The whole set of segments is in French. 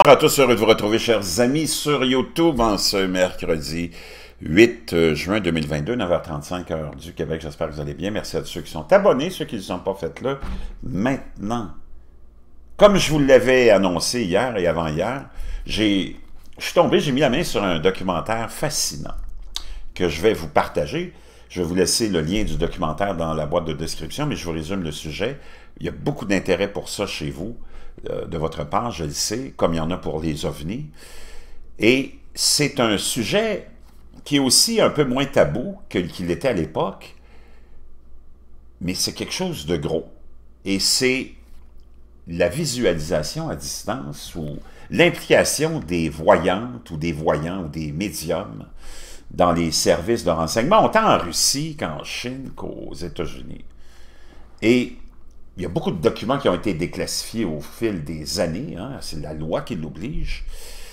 Bonjour à tous, heureux de vous retrouver, chers amis, sur YouTube en ce mercredi 8 juin 2022, 9h35, heure du Québec. J'espère que vous allez bien. Merci à tous ceux qui sont abonnés, ceux qui ne le sont pas, faites-le maintenant. Comme je vous l'avais annoncé hier et avant-hier, je suis tombé, j'ai mis la main sur un documentaire fascinant que je vais vous partager. Je vais vous laisser le lien du documentaire dans la boîte de description, mais je vous résume le sujet. Il y a beaucoup d'intérêt pour ça chez vous, de votre part, je le sais, comme il y en a pour les ovnis. Et c'est un sujet qui est aussi un peu moins tabou qu'il était à l'époque, mais c'est quelque chose de gros. Et c'est la visualisation à distance ou l'implication des voyantes ou des voyants ou des médiums dans les services de renseignement, autant en Russie qu'en Chine qu'aux États-Unis. Et il y a beaucoup de documents qui ont été déclassifiés au fil des années, hein, c'est la loi qui l'oblige,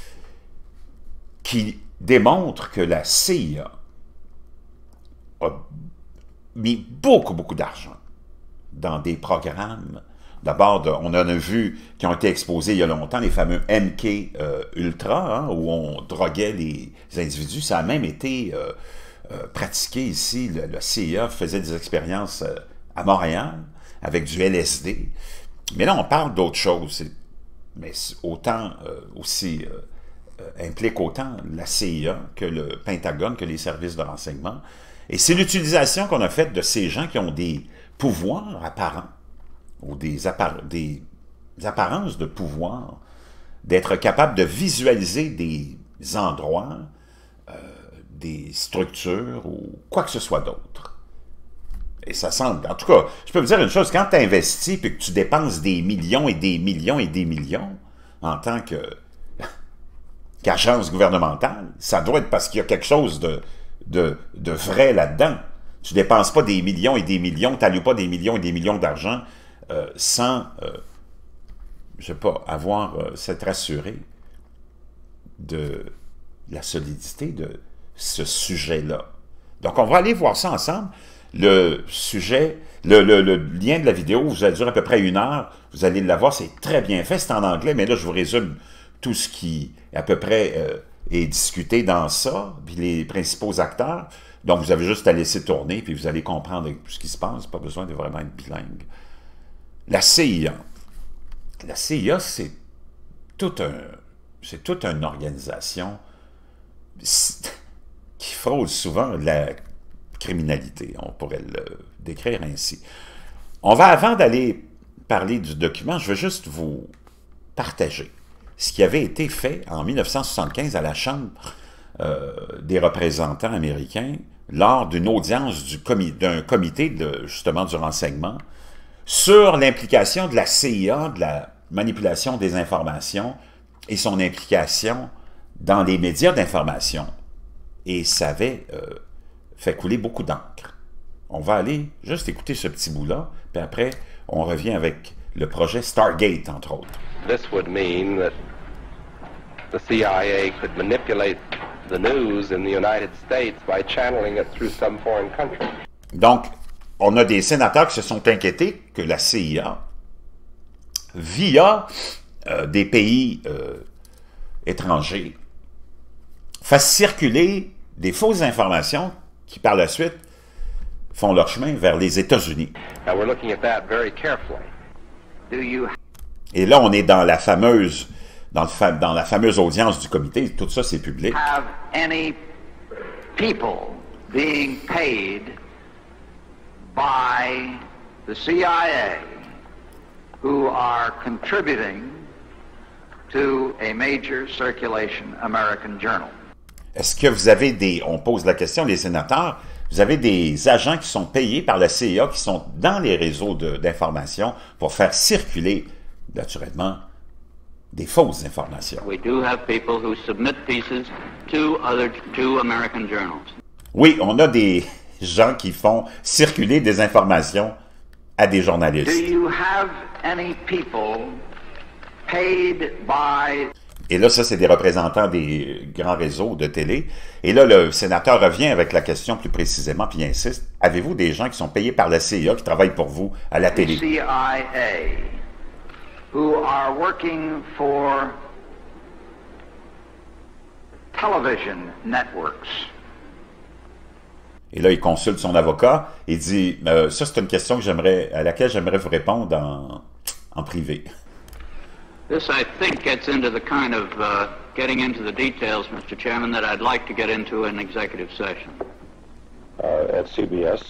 qui démontrent que la CIA a mis beaucoup d'argent dans des programmes. D'abord, on en a vu qui ont été exposés il y a longtemps, les fameux MK Ultra, hein, où on droguait les individus. Ça a même été pratiqué ici. Le CIA faisait des expériences à Montréal avec du LSD. Mais là, on parle d'autre chose. Mais autant aussi implique autant la CIA que le Pentagone, que les services de renseignement. Et c'est l'utilisation qu'on a faite de ces gens qui ont des pouvoirs apparents, ou des apparences de pouvoir, d'être capable de visualiser des endroits, des structures, ou quoi que ce soit d'autre. Et ça semble... En tout cas, je peux vous dire une chose, quand tu investis et que tu dépenses des millions et des millions et des millions en tant qu'agence gouvernementale, ça doit être parce qu'il y a quelque chose de vrai là-dedans. Tu ne dépenses pas des millions et des millions, tu n'alloues pas des millions et des millions d'argent sans, je ne sais pas, s'être assuré de la solidité de ce sujet-là. Donc, on va aller voir ça ensemble. Le sujet, le lien de la vidéo, ça dure à peu près 1 heure. Vous allez l'avoir, c'est très bien fait, c'est en anglais, mais là, je vous résume tout ce qui, à peu près, est discuté dans ça, puis les principaux acteurs. Donc, vous avez juste à laisser tourner, puis vous allez comprendre ce qui se passe. Pas besoin de vraiment être bilingue. La CIA. La CIA, c'est toute une organisation qui fraude souvent la criminalité. On pourrait le décrire ainsi. On va, avant d'aller parler du document, je veux juste vous partager ce qui avait été fait en 1975 à la Chambre des représentants américains lors d'une audience d'un comité justement du renseignement sur l'implication de la CIA, de la manipulation des informations et son implication dans les médias d'information. Et ça avait fait couler beaucoup d'encre. On va aller juste écouter ce petit bout-là, puis après, on revient avec le projet Stargate, entre autres. This would mean that the CIA could manipulate the news in the United States by channeling it through some foreign country. Donc, on a des sénateurs qui se sont inquiétés que la CIA, via des pays étrangers, fasse circuler des fausses informations qui, par la suite, font leur chemin vers les États-Unis. Et là, on est dans la fameuse, dans la fameuse audience du comité. Tout ça, c'est public. Have any people being paid by the CIA who are contributing to a major circulation American journal? Est-ce que vous avez on pose la question, les sénateurs, vous avez des agents qui sont payés par la CIA, qui sont dans les réseaux d'information pour faire circuler, naturellement, des fausses informations? We do have people who submit pieces to American journals. Oui, on a des gens qui font circuler des informations à des journalistes. Do you have any people paid by... Et là, ça, c'est des représentants des grands réseaux de télé. Et là, le sénateur revient avec la question plus précisément, puis il insiste. Avez-vous des gens qui sont payés par la CIA, qui travaillent pour vous à la télé? CIA, who are working for television networks. Et là, il consulte son avocat et dit ça, c'est une question que à laquelle j'aimerais vous répondre en privé. This, I think, gets into the kind of getting into the details, Mr. Chairman, that I'd like to get into in executive session. At CBS,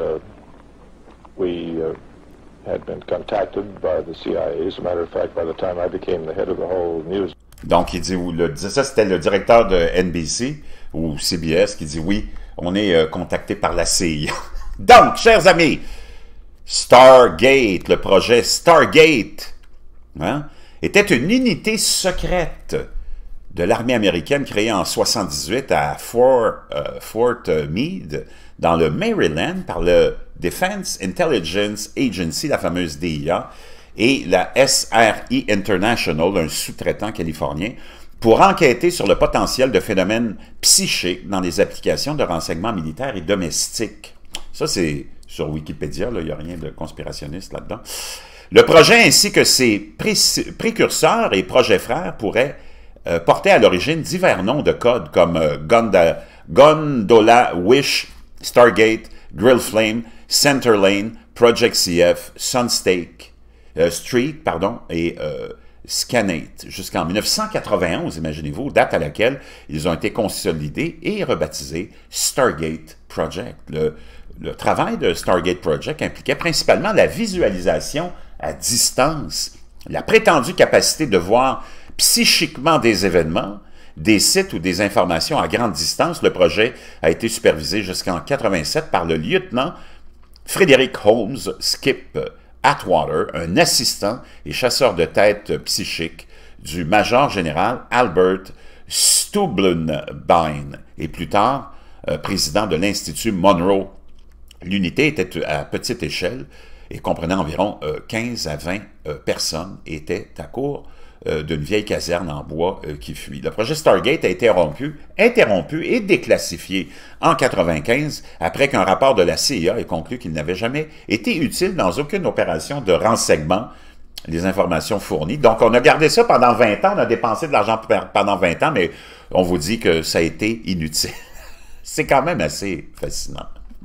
we had been contacted by the CIA. As a matter of fact, by the time I became the head of the whole news. Donc, il dit, ça c'était le directeur de NBC ou CBS qui dit oui, on est contacté par la CIA. Donc, chers amis, Stargate, le projet Stargate, hein, était une unité secrète de l'armée américaine créée en 1978 à Fort Meade, dans le Maryland, par le Defense Intelligence Agency, la fameuse DIA, et la SRI International, un sous-traitant californien, pour enquêter sur le potentiel de phénomènes psychiques dans les applications de renseignement militaire et domestique. Ça, c'est sur Wikipédia, il n'y a rien de conspirationniste là-dedans. Le projet ainsi que ses précurseurs et projets frères pourraient porter à l'origine divers noms de code comme Gondola Wish, Stargate, Grill Flame, Center Lane, Project CF, Street, et Scanate, jusqu'en 1991, imaginez-vous, date à laquelle ils ont été consolidés et rebaptisés Stargate Project. Le travail de Stargate Project impliquait principalement la visualisation à distance, la prétendue capacité de voir psychiquement des événements, des sites ou des informations à grande distance. Le projet a été supervisé jusqu'en 1987 par le lieutenant Frederick Holmes Skip Atwater, un assistant et chasseur de tête psychique du major général Albert Stublenbein, et plus tard président de l'Institut Monroe. L'unité était à petite échelle et comprenait environ 15 à 20 personnes et était à court d'une vieille caserne en bois qui fuit. Le projet Stargate a été interrompu et déclassifié en 1995 après qu'un rapport de la CIA ait conclu qu'il n'avait jamais été utile dans aucune opération de renseignement, les informations fournies. Donc, on a gardé ça pendant 20 ans, on a dépensé de l'argent pendant 20 ans, mais on vous dit que ça a été inutile. C'est quand même assez fascinant.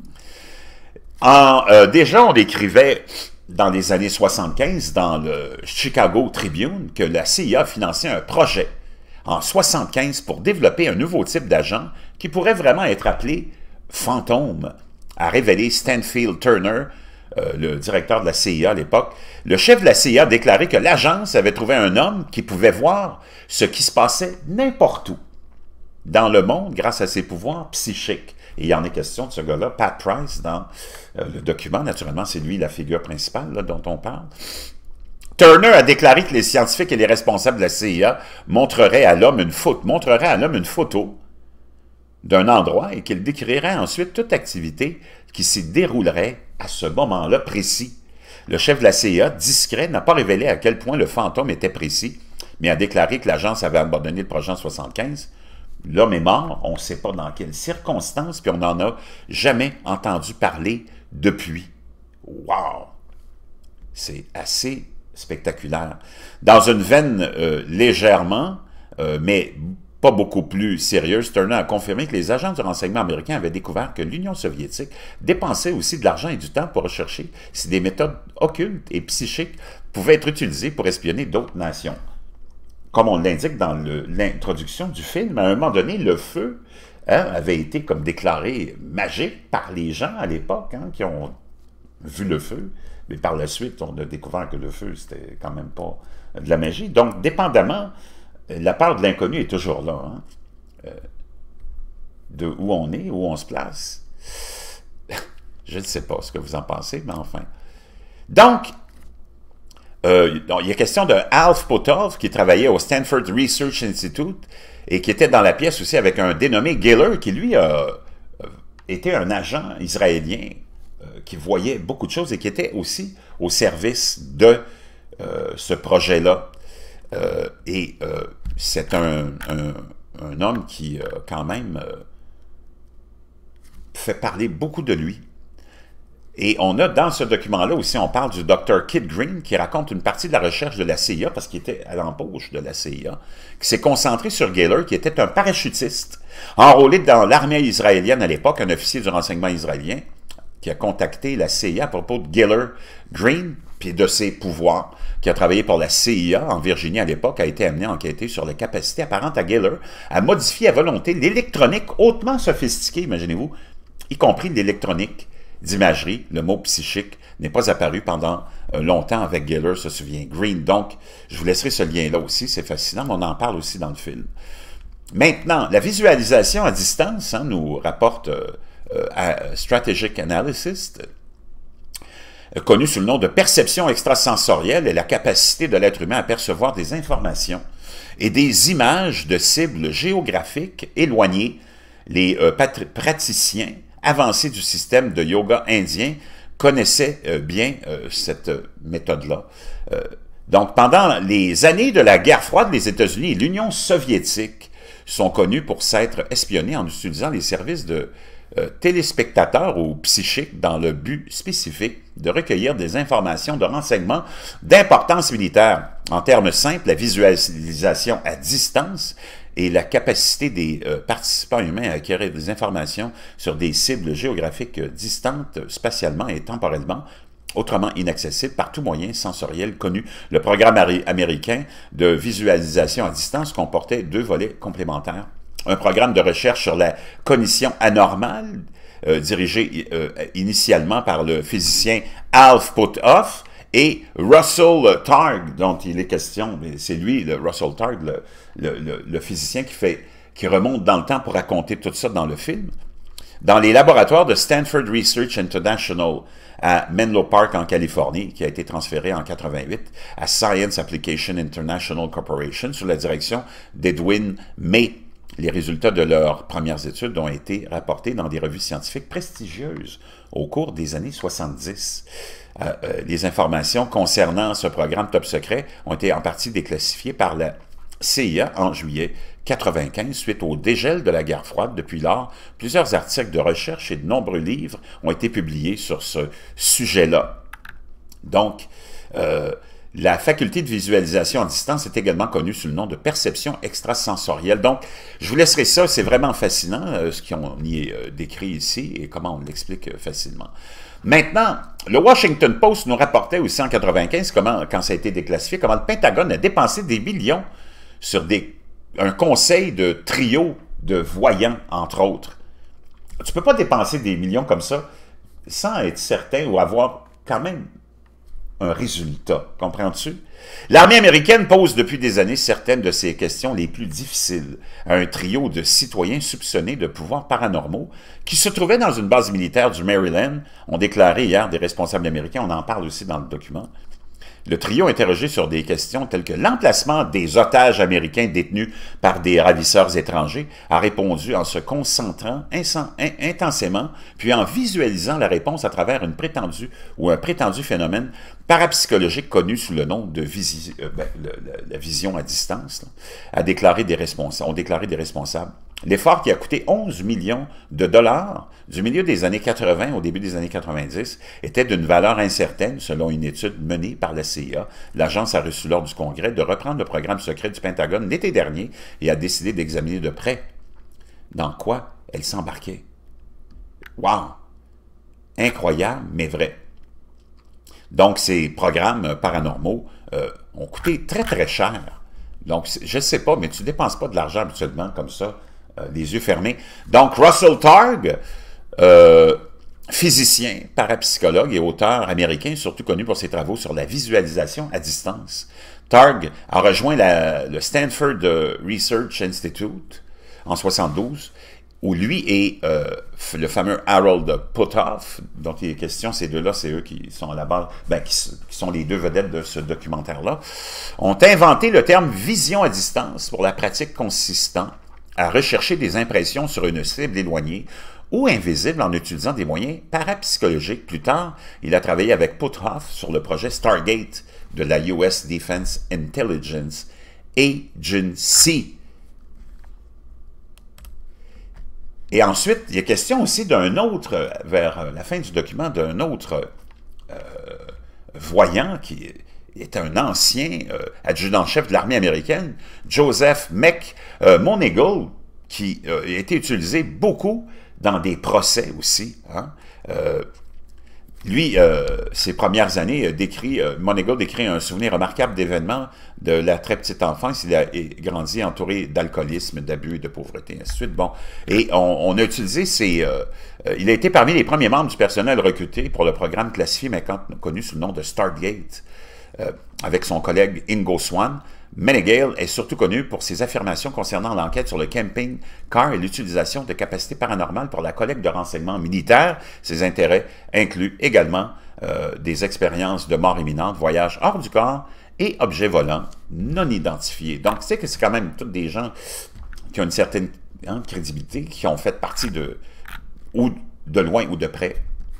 Déjà, on décrivait dans les années 75, dans le Chicago Tribune, que la CIA a financé un projet en 1975 pour développer un nouveau type d'agent qui pourrait vraiment être appelé fantôme, a révélé Stanfield Turner, le directeur de la CIA à l'époque. Le chef de la CIA a déclaré que l'agence avait trouvé un homme qui pouvait voir ce qui se passait n'importe où dans le monde grâce à ses pouvoirs psychiques. Et il y en est question de ce gars-là, Pat Price, dans le document. Naturellement, c'est lui la figure principale là, dont on parle. Turner a déclaré que les scientifiques et les responsables de la CIA montreraient à l'homme une photo d'un endroit et qu'il décrirait ensuite toute activité qui s'y déroulerait à ce moment-là précis. Le chef de la CIA, discret, n'a pas révélé à quel point le fantôme était précis, mais a déclaré que l'agence avait abandonné le projet en 1975. L'homme est mort, on ne sait pas dans quelles circonstances, puis on n'en a jamais entendu parler depuis. Wow! C'est assez spectaculaire. Dans une veine légèrement, mais pas beaucoup plus sérieuse, Turner a confirmé que les agents du renseignement américain avaient découvert que l'Union soviétique dépensait aussi de l'argent et du temps pour rechercher si des méthodes occultes et psychiques pouvaient être utilisées pour espionner d'autres nations. Comme on l'indique dans l'introduction du film, à un moment donné, le feu avait été comme déclaré magique par les gens à l'époque qui ont vu le feu. Mais par la suite, on a découvert que le feu, c'était quand même pas de la magie. Donc, dépendamment, la part de l'inconnu est toujours là. De où on est, où on se place. Je ne sais pas ce que vous en pensez, mais enfin. Donc, il y a question de Alf Potov, qui travaillait au Stanford Research Institute et qui était dans la pièce aussi avec un dénommé Giller, qui lui a été un agent israélien qui voyait beaucoup de choses et qui était aussi au service de ce projet-là. C'est un homme qui quand même fait parler beaucoup de lui. Et on a dans ce document-là aussi, on parle du Dr. Kit Green qui raconte une partie de la recherche de la CIA, parce qu'il était à l'embauche de la CIA, qui s'est concentré sur Gaylor, qui était un parachutiste, enrôlé dans l'armée israélienne à l'époque, un officier du renseignement israélien, qui a contacté la CIA à propos de Gaylor Green, puis de ses pouvoirs, qui a travaillé pour la CIA en Virginie à l'époque, a été amené à enquêter sur les capacités apparentes à Gaylor à modifier à volonté l'électronique hautement sophistiquée, imaginez-vous, y compris l'électronique d'imagerie. Le mot psychique n'est pas apparu pendant longtemps avec Gaylor, se souvient Green. Donc, je vous laisserai ce lien-là aussi, c'est fascinant, mais on en parle aussi dans le film. Maintenant, la visualisation à distance, hein, nous rapporte Strategic Analysis, connu sous le nom de perception extrasensorielle, est la capacité de l'être humain à percevoir des informations et des images de cibles géographiques éloignées. Les praticiens avancés du système de yoga indien connaissaient bien cette méthode-là. Donc, pendant les années de la guerre froide, les États-Unis et l'Union soviétique sont connus pour s'être espionnés en utilisant les services de téléspectateurs ou psychiques dans le but spécifique de recueillir des informations de renseignement d'importance militaire. En termes simples, la visualisation à distance et la capacité des participants humains à acquérir des informations sur des cibles géographiques distantes spatialement et temporellement, autrement inaccessibles par tout moyen sensoriel connu. Le programme américain de visualisation à distance comportait 2 volets complémentaires. Un programme de recherche sur la cognition anormale, dirigé initialement par le physicien Alf Puthoff, et Russell Targ, dont il est question, c'est lui, le Russell Targ, le physicien qui remonte dans le temps pour raconter tout ça dans le film, dans les laboratoires de Stanford Research International à Menlo Park en Californie, qui a été transféré en 88 à Science Application International Corporation sous la direction d'Edwin May. Les résultats de leurs premières études ont été rapportés dans des revues scientifiques prestigieuses au cours des années 70. Les informations concernant ce programme top secret ont été en partie déclassifiées par la CIA en juillet 1995 suite au dégel de la guerre froide. Depuis lors, plusieurs articles de recherche et de nombreux livres ont été publiés sur ce sujet-là. Donc, la faculté de visualisation à distance est également connue sous le nom de perception extrasensorielle. Donc, je vous laisserai ça, c'est vraiment fascinant ce qu'on y est décrit ici et comment on l'explique facilement. Maintenant, le Washington Post nous rapportait aussi en 1995, quand ça a été déclassifié, comment le Pentagone a dépensé des millions sur un conseil de trio de voyants, entre autres. Tu ne peux pas dépenser des millions comme ça sans être certain ou avoir quand même un résultat, comprends-tu? L'armée américaine pose depuis des années certaines de ces questions les plus difficiles à un trio de citoyens soupçonnés de pouvoirs paranormaux qui se trouvaient dans une base militaire du Maryland, ont déclaré hier des responsables américains, on en parle aussi dans le document. Le trio interrogé sur des questions telles que l'emplacement des otages américains détenus par des ravisseurs étrangers a répondu en se concentrant intensément, puis en visualisant la réponse à travers un prétendu phénomène parapsychologique connu sous le nom de la vision à distance, là, ont déclaré des responsables. L'effort qui a coûté 11 millions de dollars du milieu des années 80 au début des années 90 était d'une valeur incertaine selon une étude menée par la CIA. L'agence a reçu l'ordre du Congrès de reprendre le programme secret du Pentagone l'été dernier et a décidé d'examiner de près dans quoi elle s'embarquait. Wow! Incroyable, mais vrai. Donc, ces programmes paranormaux ont coûté très, très cher. Donc, je ne sais pas, mais tu ne dépenses pas de l'argent habituellement comme ça, les yeux fermés. Donc, Russell Targ, physicien, parapsychologue et auteur américain, surtout connu pour ses travaux sur la visualisation à distance. Targ a rejoint le Stanford Research Institute en 1972, où lui et le fameux Harold Puthoff, dont il est question, ces deux-là, c'est eux qui sont à la base, qui sont les deux vedettes de ce documentaire-là, ont inventé le terme « vision à distance » pour la pratique consistant à rechercher des impressions sur une cible éloignée ou invisible en utilisant des moyens parapsychologiques. Plus tard, il a travaillé avec Puthoff sur le projet Stargate de la US Defense Intelligence Agency. Et ensuite, il y a question aussi d'un autre, vers la fin du document, d'un autre voyant qui est un ancien adjudant-chef de l'armée américaine, Joseph McMoneagle, qui a été utilisé beaucoup dans des procès aussi. Hein. Lui, ses premières années, Moneagle décrit un souvenir remarquable d'événements de la très petite enfance. Il a grandi entouré d'alcoolisme, d'abus, de pauvreté, ainsi de suite. Bon, et on a utilisé il a été parmi les premiers membres du personnel recruté pour le programme classifié, mais connu sous le nom de Stargate, avec son collègue Ingo Swann. Moneagle est surtout connu pour ses affirmations concernant l'enquête sur le camping car et l'utilisation de capacités paranormales pour la collecte de renseignements militaires. Ses intérêts incluent également des expériences de mort imminente, voyages hors du corps et objets volants non identifiés. Donc, tu sais que c'est quand même tous des gens qui ont une certaine crédibilité, qui ont fait partie ou de loin ou de près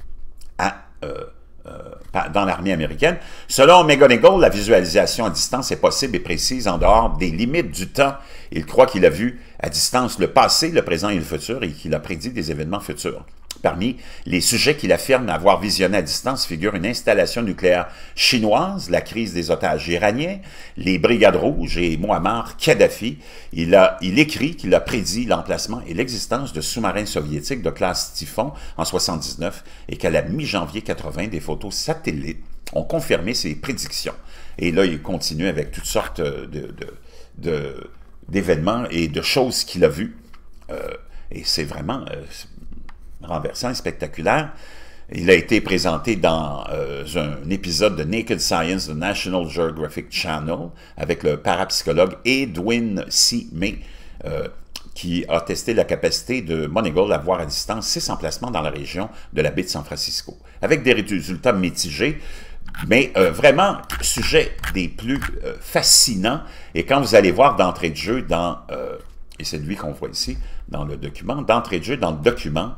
dans l'armée américaine. Selon McGonigal, la visualisation à distance est possible et précise en dehors des limites du temps. Il croit qu'il a vu à distance le passé, le présent et le futur et qu'il a prédit des événements futurs. Parmi les sujets qu'il affirme avoir visionné à distance figurent une installation nucléaire chinoise, la crise des otages iraniens, les Brigades rouges et Muammar Kadhafi. Il écrit qu'il a prédit l'emplacement et l'existence de sous-marins soviétiques de classe Typhon en 1979 et qu'à la mi-janvier 80, des photos satellites ont confirmé ses prédictions. Et là, il continue avec toutes sortes d'événements et de choses qu'il a vues. Et c'est vraiment renversant et spectaculaire. Il a été présenté dans un épisode de Naked Science de National Geographic Channel avec le parapsychologue Edwin C. May, qui a testé la capacité de Moneagle à voir à distance 6 emplacements dans la région de la baie de San Francisco, avec des résultats mitigés, mais vraiment, sujet des plus fascinants. Et quand vous allez voir d'entrée de jeu et c'est lui qu'on voit ici, dans le document, d'entrée de jeu dans le document,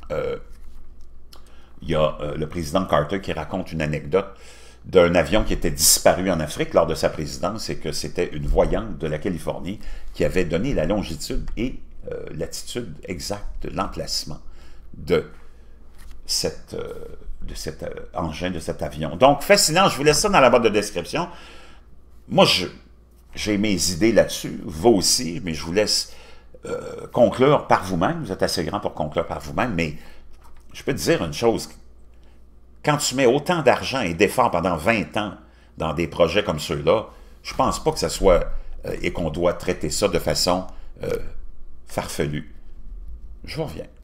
il y a le président Carter qui raconte une anecdote d'un avion qui était disparu en Afrique lors de sa présidence et que c'était une voyante de la Californie qui avait donné la longitude et l'attitude exacte de l'emplacement de cet engin, de cet avion. Donc, fascinant, je vous laisse ça dans la barre de description. Moi, j'ai mes idées là-dessus, vous aussi, mais je vous laisse conclure par vous-même. Vous êtes assez grand pour conclure par vous-même, mais je peux te dire une chose. Quand tu mets autant d'argent et d'efforts pendant 20 ans dans des projets comme ceux-là, je pense pas que ça soit et qu'on doit traiter ça de façon farfelue. Je vous reviens.